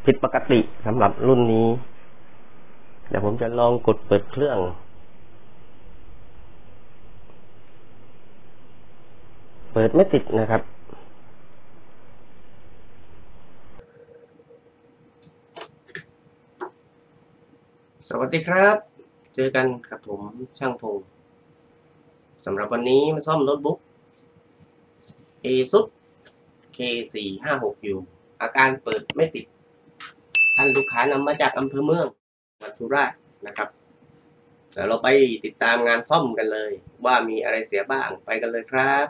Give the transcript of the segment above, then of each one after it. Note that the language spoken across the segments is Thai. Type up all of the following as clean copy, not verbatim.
ผิดปกติสำหรับรุ่นนี้เดี๋ยวผมจะลองกดเปิดเครื่องเปิดไม่ติดนะครับสวัสดีครับเจอกันกับผมช่างพงสำหรับวันนี้มาซ่อมโน้ตบุ๊ก ASUS K456U อาการเปิดไม่ติดท่านลูกค้านำมาจากอำเภอเมืองสุราษฎร์นะครับเดี๋ยวเราไปติดตามงานซ่อมกันเลยว่ามีอะไรเสียบ้างไปกันเลยครับ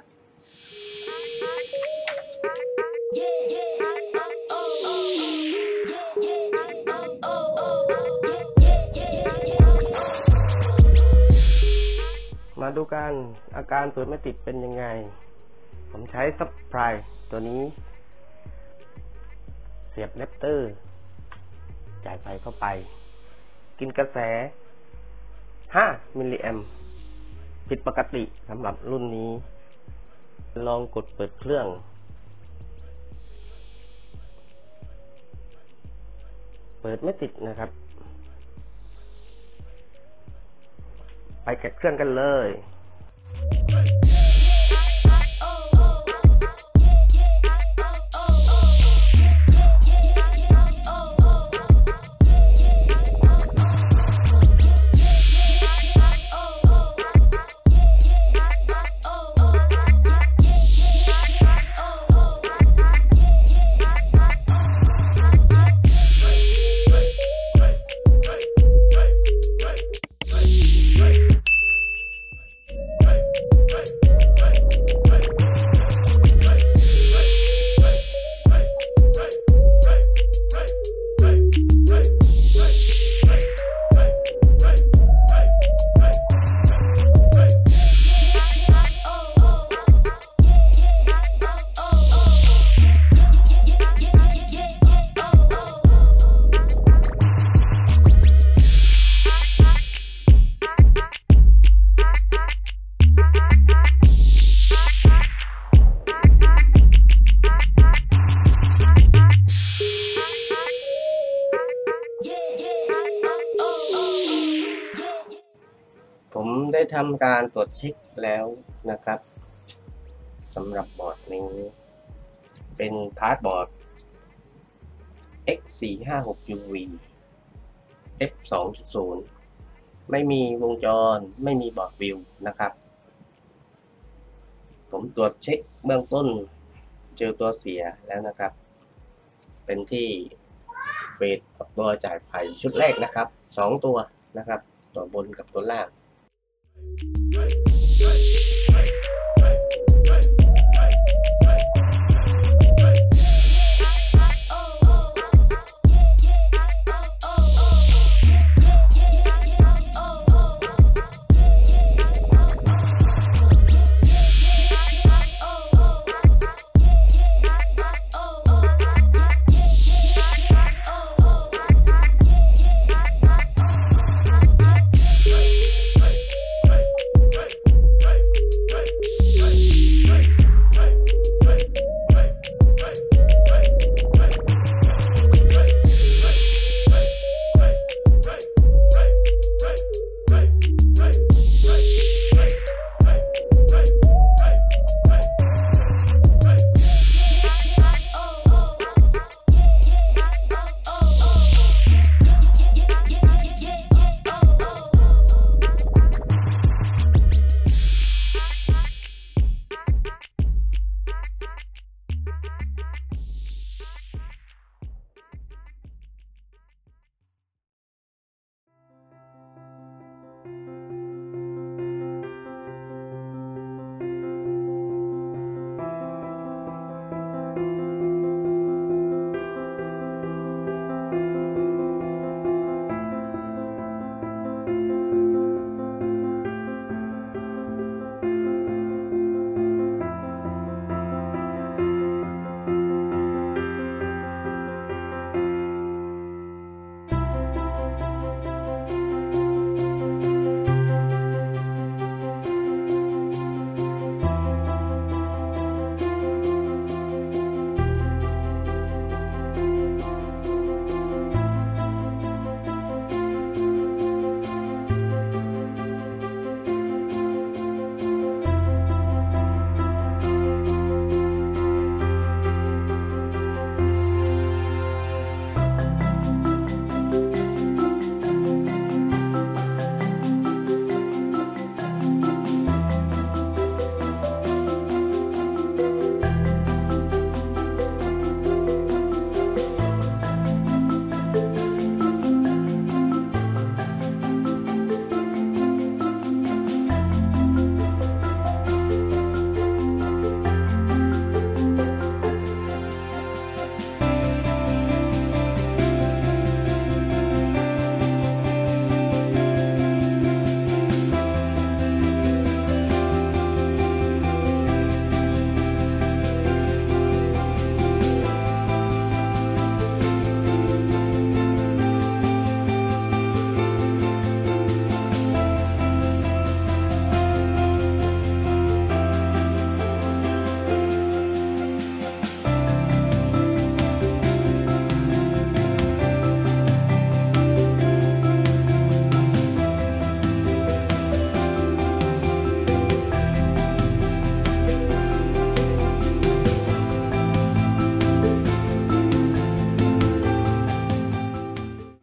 มาดูกันอาการเปิดไม่ติดเป็นยังไงผมใช้ซับไพรตัวนี้เสียบแรปเตอร์จ่ายไฟเข้าไปกินกระแส5 มิลลิแอมป์ผิดปกติสำหรับรุ่นนี้ลองกดเปิดเครื่องเปิดไม่ติดนะครับไปแกะเครื่องกันเลยผมได้ทำการตรวจเช็คแล้วนะครับสำหรับบอร์ดนี้เป็นพาร์ทบอร์ด X456UV F2.0 ไม่มีวงจรไม่มีบอร์ดวิวนะครับผมตรวจเช็คเบื้องต้นเจอตัวเสียแล้วนะครับเป็นที่เฟสตัวจ่ายไฟชุดแรกนะครับ2ตัวนะครับตัวบนกับตัวล่าง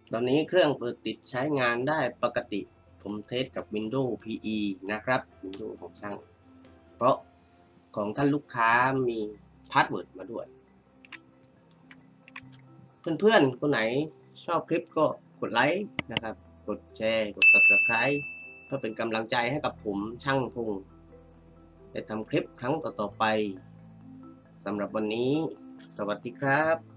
ตอนนี้เครื่องเปิดติดใช้งานได้ปกติผมเทสกับ Windows PE นะครับ Windows ของช่างเพราะของท่านลูกค้ามีพาสเวิร์ดมาด้วยเพื่อนๆคนไหนชอบคลิปก็กดไลค์นะครับกดแชร์กด Subscribe เพื่อเป็นกำลังใจให้กับผมช่างพงษ์ได้ทำคลิปครั้งต่อๆไปสำหรับวันนี้สวัสดีครับ